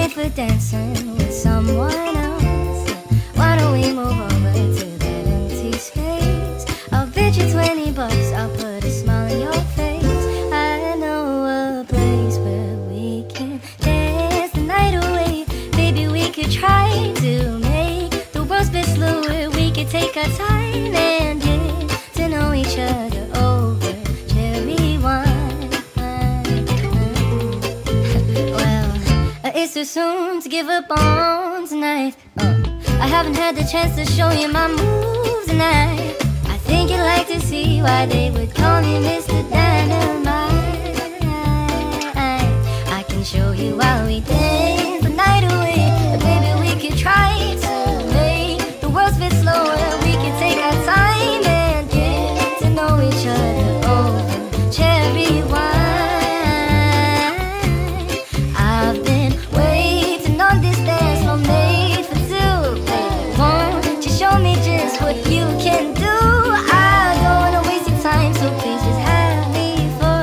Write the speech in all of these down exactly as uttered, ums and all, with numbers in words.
late for dancing with someone else. Why don't we move over to that empty space? I'll bet you twenty bucks, I'll put a smile on your face. I know a place where we can dance the night away. Maybe we could try to make the world's best slower. We could take our time and get to know each other over cherry wine. Well, it's too soon to give up on tonight. uh, I haven't had the chance to show you my moves tonight. I think you'd like to see why they would call me Mister Dynamite. I can show you while we dance the night away. But baby, we could try to make the world's bit slower. We could take our time and get to know each other over cherry wine. I've been waiting on this dance floor made for two. Baby, won't you show me just what you can do? I don't wanna waste your time, so please just have me for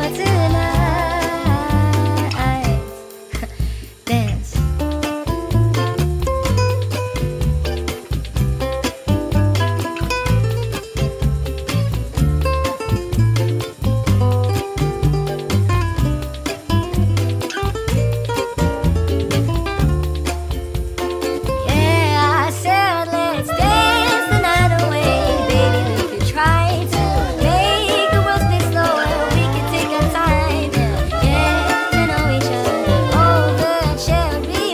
tonight. Dance. Yeah, I said let's dance the night away. Baby, we could try to make the world spin slower. We could take our time and get to know each other over cherry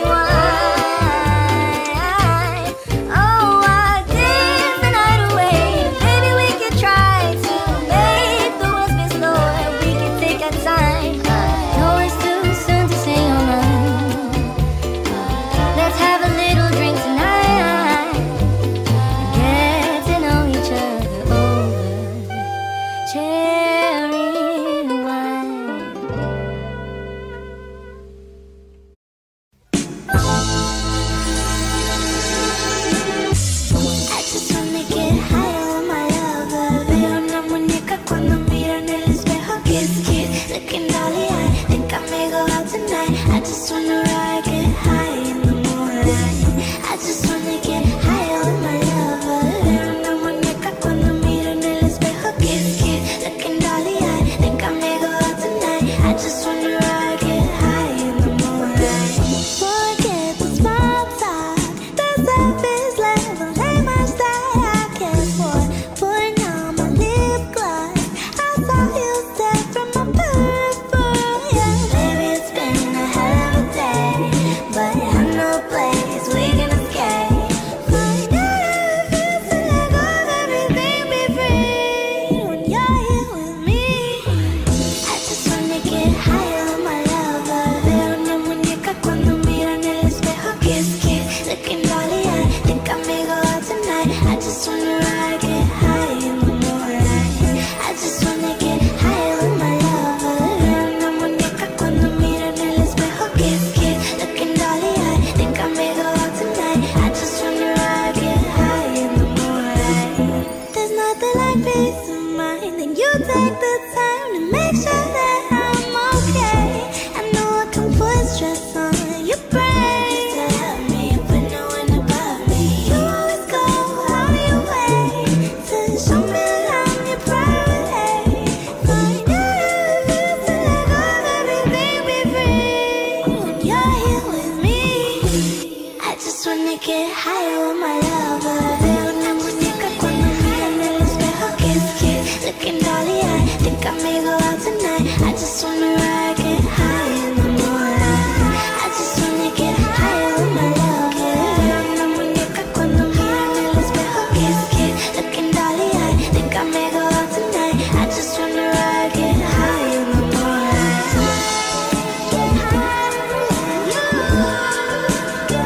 wine. Oh, I dance the night away. Baby, we could try to make the world spin slower. We could take our time. No, it's too soon to say your mind. Let's have a little drink tonight and get to know each other over cherry wine. I just wanna get high on my lover. Veo una muñeca cuando miro en el espejo. Kiss, kiss, looking dolly eye. Think I may go out tonight. I just wanna ride, get high in the moonlight. I just wanna get high on my lover. Veo una muñeca cuando miro en el espejo. Kiss, kiss, looking dolly eye. Think I may go out tonight. I just wanna ride, get high in the moonlight. Forget the small talk, the surface level ain't much that I care for. Putting on my lip gloss, I saw you step from my peripheral. Yeah, baby, it's been a hell of a day, but I know a place we can escape. Find out how it feels to let go of everything, be free when you're here with me. I just wanna get high on my lover. Veo una muñeca cuando miro en el espejo. Kiss, kiss, looking dolly eye. Think I may go out tonight. I just wanna ride, get high in the moonlight. I just wanna get high with my lover. Veo una muñeca cuando miro en el espejo. Kiss, kiss, looking dolly eye. Think I may go out tonight. I just wanna ride, get high in the moonlight. There's nothing like peace of mind, and you take the time to make sure that I'm okay. I know I can put stress on your brain. You used to help me, but no one above me. You always go out of your way to show me that I'm your priority. Find out how it feels to let go of everything, be free when you're here with me. I just wanna get higher with my lover. Veo una muñeca cuando miro en el espejo. Kiss, kiss, looking dolly eye. Think I may go out tonight. I just wanna ride, get high in the moonlight. I just wanna get higher with my lover. Veo una muñeca cuando miro en el espejo. Kiss, kiss, looking dolly eye. Think I may go out tonight. I just wanna ride, get high in the moonlight. Get high with you. Get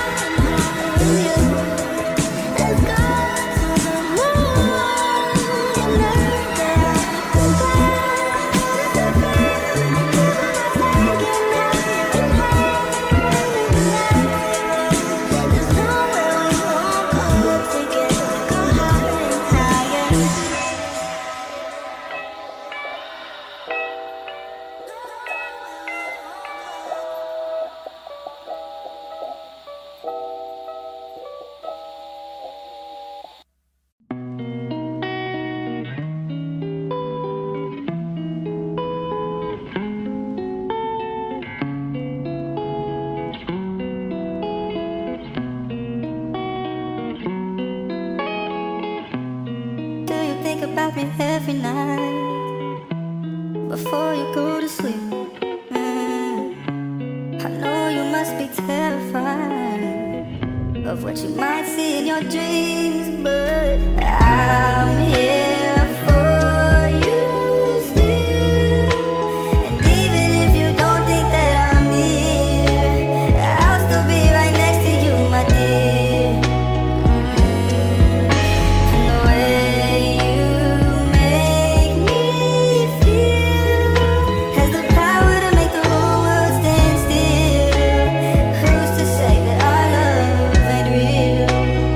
high with you. Let's go to the moon and earth. think about me every night before you go to sleep. mm. I know you must be terrified of what you might see in your dreams, but I'm here for you still. And even if you don't think that I'm near, I'll still be right next to you, my dear. mm. And the way you make me feel has the power to make the whole world stand still. Who's to say that our love ain't real?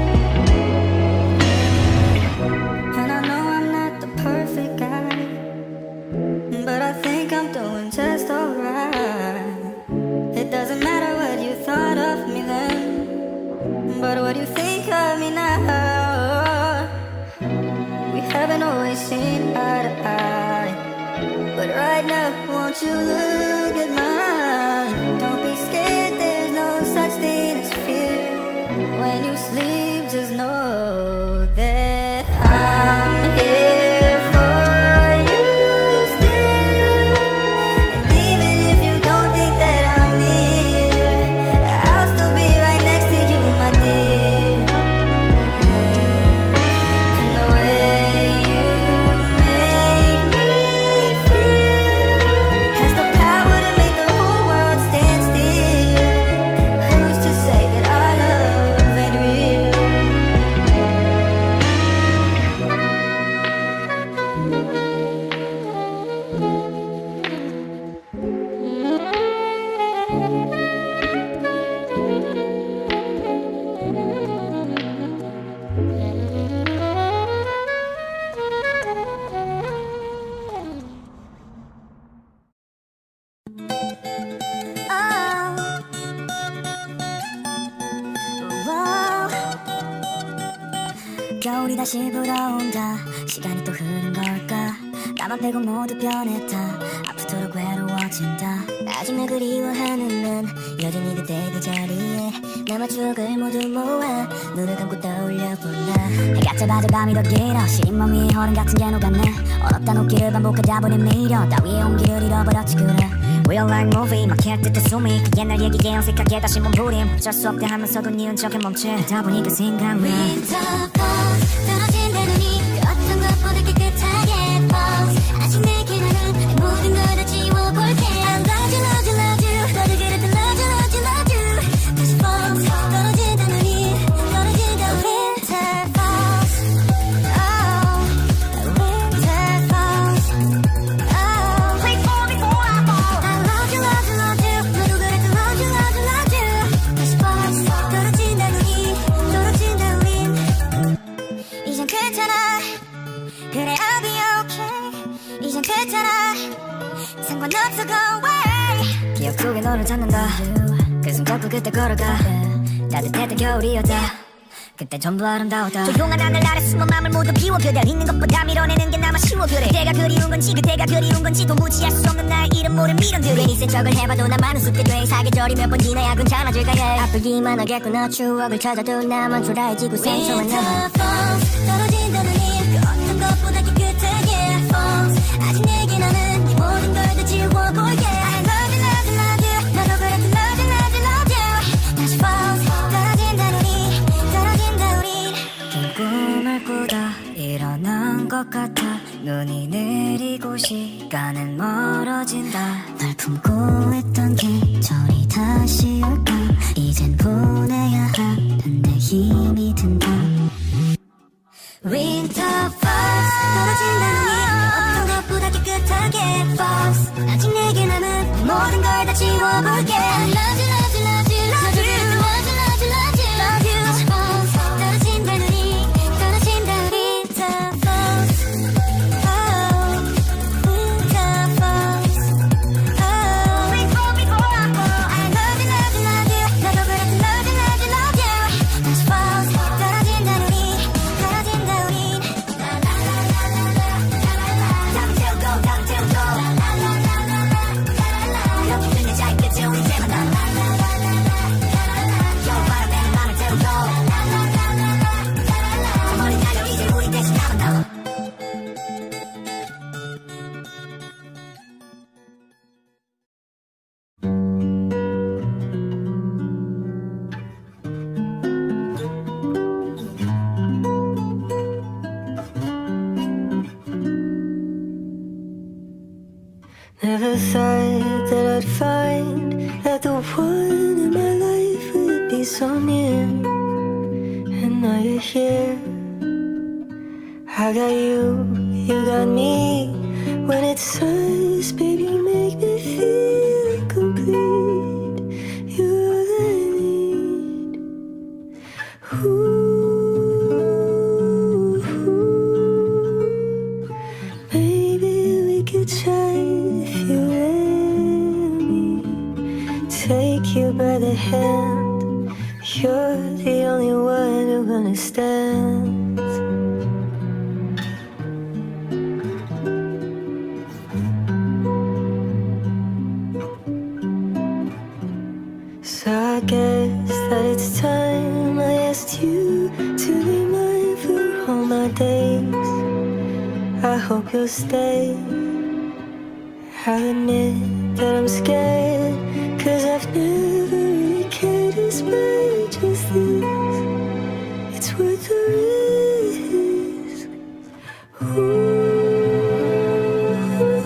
And I know I'm not the perfect guy, but I think I'm doing just alright. It doesn't matter what you thought of me then, but what you think of me now. We haven't always seen eye to eye, but right now, won't you look at mine? Don't be scared, there's no such thing as fear. When you sleep, just know that I'm here for you still. And even if you don't think that I'm near, I'll still be right next to you, my dear. And the way you make me feel has the power to make the whole world stand still. Who's to say that our love ain't real? 겨울이 다시 불어온다. 시간이 또 흐른 걸까? 나만 빼고 모두 변했다. 아프도록 외로워진다. 아직 날 그리워하는 난 여전히 그때 그 자리에 남아 추억을 모두 모아 눈을 감고 떠올려본다. 해가 짧아져 밤이 더 길어. 시린 몸 위에 얼음 같은 게 녹았네. 얼었다 녹기를 반복하다 보니 미련 따위의 온기를 잃어버렸지 그래. Real life movie 막힐 듯해 숨이 그 옛날 얘기에 어색하게 다시 몸부림. 어쩔 수 없대 하면서도 네 흔적에 멈추다 보니까 생각나. 떨어진 내 눈이 그 어떤 것보다 깨끗하게 falls. 아직 내게 나는 모든 걸 다 지워볼게. I love you, love you, love you. 너를 그랬던 love you, love you, love you. 다시 falls. 떨어진 내 눈이 떨어진 내 winter falls. Oh, winter falls. Oh, wait for me before I fall. I love you, love you, love you. 너를 그랬던 love you, love you, love you. 다시 falls. 떨어진 내 눈이 떨어진 내 wind. 이젠 괜찮아. 그래 I'll be okay. 이젠 괜찮아. 상관없어 go away. 기억 속에 너를 찾는다. 그 손 잡고 그때 걸어가. 따뜻했던 겨울이었다. 그때 전부 아름다웠다. 조용한 하늘 아래 숨은 맘을 모두 비워. 그댈 잊는 것보다 밀어내는 게 나만 쉬워. 그래 그대가 그리운 건지 그대가 그리운 건지 도무지 알 수 없는 나의 이름 모를 미련들. 괜히 센 척을 해봐도 나만은 숙게 돼. 사계절이 몇 번 지나야 괜찮아질까 해. 아프기만 하겠구나. 추억을 찾아도 나만 초라해지고 생소한 나만. 떨어진 내 눈이 그 어떤 것보다 깨끗하게 falls. 아직 내게 나는 네 모든 걸 다 지워볼게. I love you, love you, love you. 너도 그랬던 love you, love you, love you. 다시 falls. 떨어진다 우리 떨어진다 우리. 긴 꿈을 꾸다 일어난 것 같아. 눈이 내리고 시간은 멀어진다. 널 품고 있던 계절이 다시 올까? 이젠 보내야 하는데 힘이 든다. Winter falls. 떨어진다 눈이 어떤 것보다 깨끗하게 falls. 아직 내게 남은 모든 걸 다 지워볼게. I love you, love you, love you, love you. Love you, love you, love you, love you. 다시 falls. 떨어진다 눈이 떨어진다 winter falls. Oh, winter falls. Oh, wait for me before I fall. I love you, love you, love you. 너도 그랬던 love you, love you, love you. 다시 falls. I'd find that the one in my life would be so near. And now you're here. I got you, you got me. When it's us, baby, you make me feel complete. You're all I need. Ooh, maybe we could try if you let me take you by the hand. You're the only one who understands. So I guess that it's time I asked you to be mine for all my days. I hope you'll stay. I admit that I'm scared, 'cause I've never really cared as much as this. It's worth the risk. Ooh,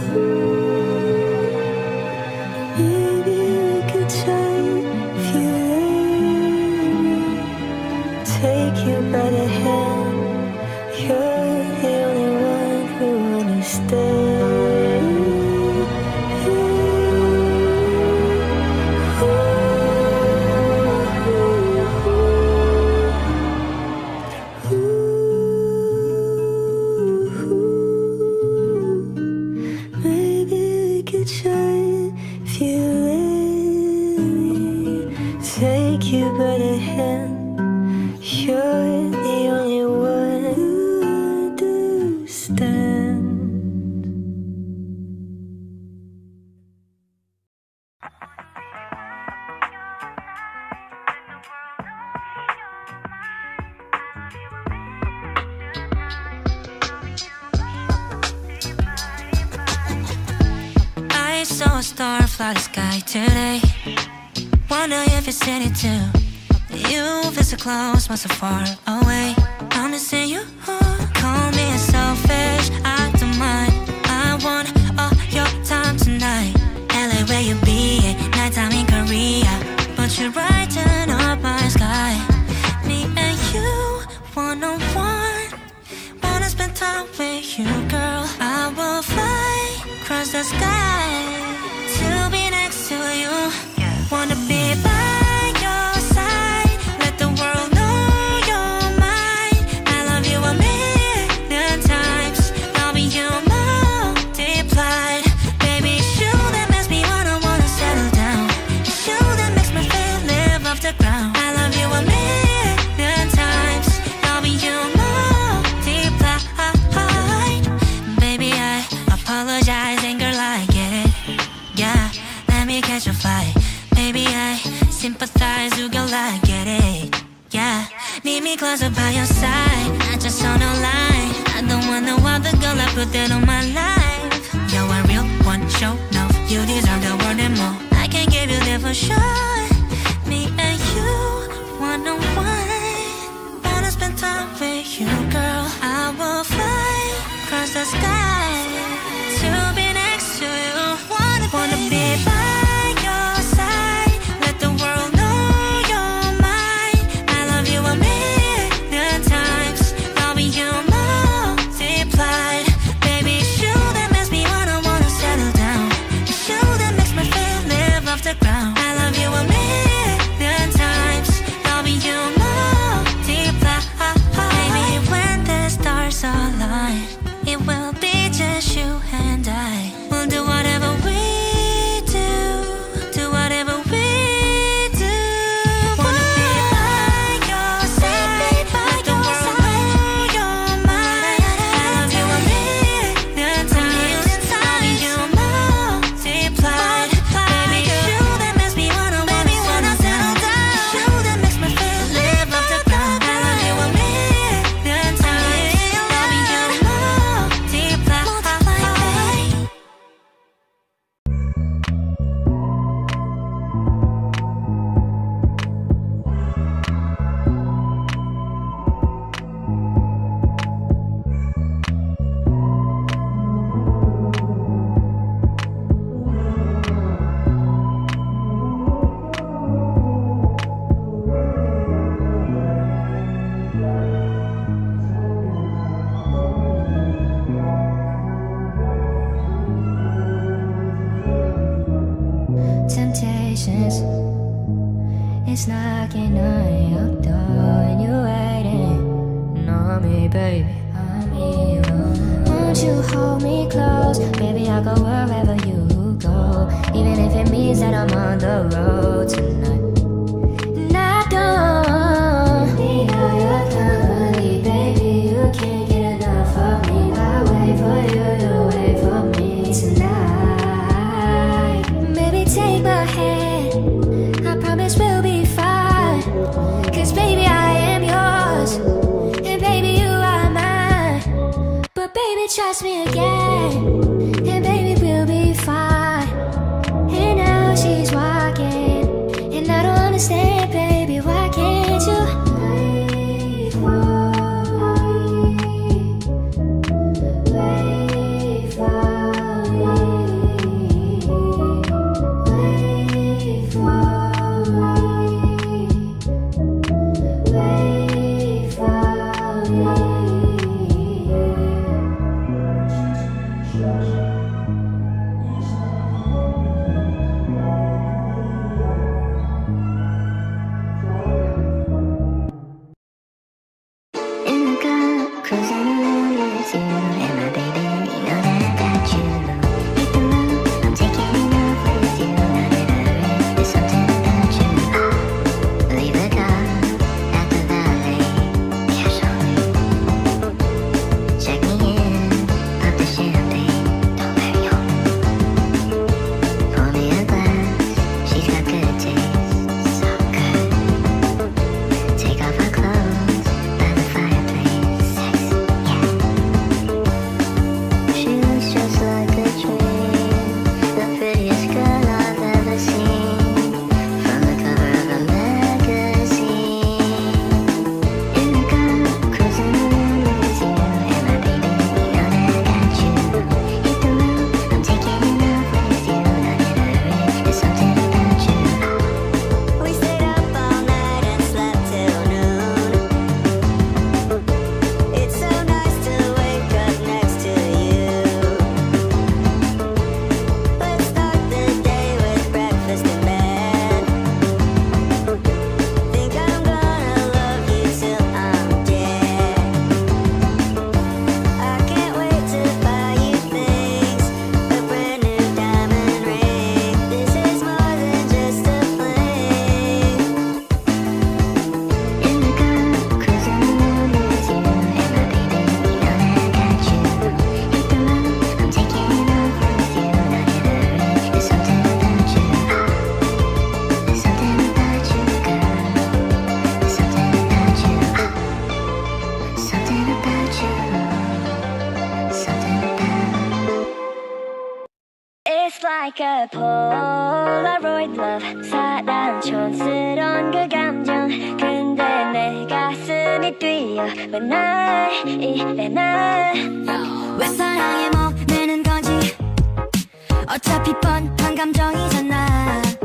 maybe we could try if you let me take you by the hand. You're the only one who understands. Maybe we could try if you let me take you by the hand. You're the only one who understands. I saw a star fly the sky today. Wonder if you've seen it too. You feel so close, but so far away. I'm missing you. Call me a selfish, I don't mind. I want all your time tonight. L A where you be, nighttime in Korea, but you brighten up my sky. Me and you, one on one. Wanna spend time with you, girl. I will fly across the sky to be next to you. Wanna be by your side. Let the world know you're mine. I love you a million times. Loving you multiplied. Baby, it's you that makes me wanna, wanna settle down. It's you that makes me feel live off the ground. I love you a million times. Loving you multiplied. Baby, I apologize, ain't girl, I get it. Yeah, let me catch a flight. Baby, I sympathize, you girl, I get it. Yeah, need me closer by your side. I just on a line. I don't want no other girl, I put that on my life. You're a real one, show no. You deserve the world and more. I can give you that for sure. Me and you, one on one. Wanna spend time with you, girl. I will fly across the sky to be next to you. Wanna, wanna be by your side. Let the world know you're mine. I love you a million times. Loving you multiplied. Baby, it's you that makes me wanna, wanna settle down. It's you that makes me feel live off the ground. I love you a million baby, trust me again, and baby, we'll be fine. And now she's walking, and I don't understand, baby, why can't you wait for me? Wait for me. Wait for me. Wait for me. It's like a Polaroid love 사랑 촌스러운 그 감정 근데 내 가슴이 뛰어 왜 날 이래 난 왜 사랑에 목매는 거지 어차피 뻔한 감정이잖아